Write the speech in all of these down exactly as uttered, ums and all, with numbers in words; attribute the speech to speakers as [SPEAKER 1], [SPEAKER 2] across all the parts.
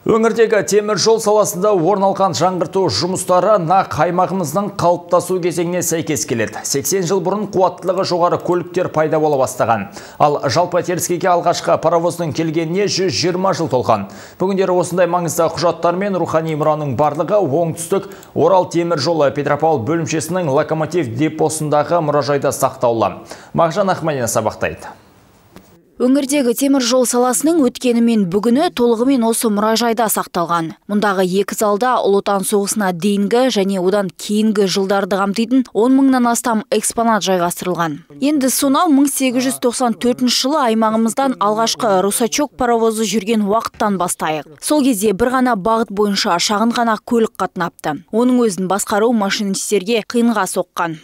[SPEAKER 1] Өңірдегі темір жол саласында орын алған жаңғырту жұмыстары нақ аймағымыздың қалыптасу кезеңіне сәйкес келеді. сексен жыл бұрын қуаттылығы жоғары көліктер пайда бола бастаған. Ал жалпы теріскейге алғашқы паровоздың келгеніне жүз жиырма жыл толған. Бүгіндері осындай маңызды құжаттар мен рухани мұраның барлығы оңтүстік Орал темір жолы Петропавл бөлімшесінің локомотив депосындағы мұражайда сақтаулы. Мағжан Ахмадина сабақтайды.
[SPEAKER 2] Өңірдегі темір жол саласының өткені мен бүгіні толығымен осы мұражайда сақталған. Мұндағы екі залда Ұлы Отан соғысына дейінгі және одан кейінгі жылдарды қамтитын он мыңнан астам экспонат жайғастырылған. Енді сонау мың сегіз жүз тоқсан төртінші жылы аймағымыздан алғашқы русачок паровозы жүрген уақыттан бастайық. Сол кезде бір ғана бағыт бойынша шағын ғана көлік қатынапты. Оның өзін басқару машинистерге қиынға соққан.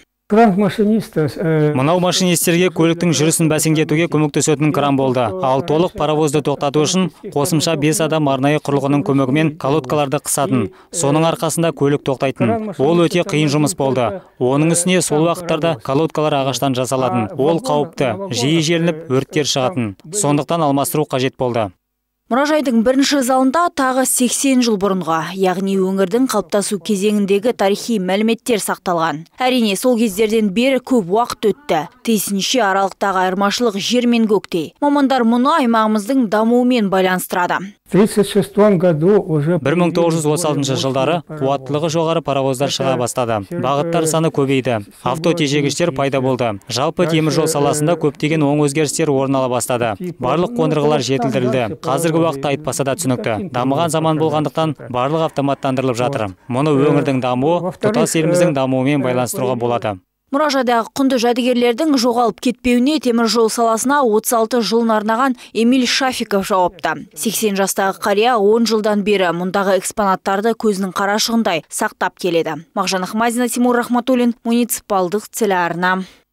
[SPEAKER 3] Мынау машинистерге көліктің жүрісін бәсеңдетуге көмектесетін кран болды. Ал толық паровозды тоқтату үшін қосымша бес адам арнайы құрылғының көмегімен колодкаларды қысатын. Соның арқасында көлік тоқтайтын. Ол өте қиын жұмыс болды. Оның үстіне сол уақыттарда колодкалар ағаштан жасалатын. Ол қауіпті, жиі желініп өрттер шығатын. Сондықтан алмастыру қажет болды.
[SPEAKER 2] Мұражайдың бірінші залында тағы сексен жыл бұрынға, яғни өңірдің қалыптасу кезеңіндегі тарихи мәліметтер сақталған. Әрине, сол кездерден бері көп уақыт өтті. Тиісінше аралықтағы айырмашылық жер мен көктей. Мамандар мұны аймағымыздың дамуымен байланыстырады.
[SPEAKER 3] бір мың тоғыз жүз отыз алтыншы жылдары қуаттылығы жоғары паровоздар шыға бастады. Бағыттар саны көбейді. Автотежегіштер пайда болды. Жалпы темір жол саласында көптеген оң өзгерістер орын ала бастады. Барлық қондырғылар жетілдірілді. Қазіргі уақытта айтпаса да түсінікті. Дамыған заман болғандықтан барлық автоматтандырылып жатыр. Мұны өңірдің дамуы тұтас еліміздің дамуымен байланыстыруға болады.
[SPEAKER 2] Мұражайдағы құнды жәдігерлердің жоғалып кетпеуіне темір жол саласына отыз алты жылын арнаған Эмиль Шафиков жауапты. сексен жастағы қария он жылдан бері мұндағы экспонаттарды көзінің қарашығындай сақтап келеді. Мағжан Ахмадина, Тимур Рахматуллин, муниципалдық телеарна.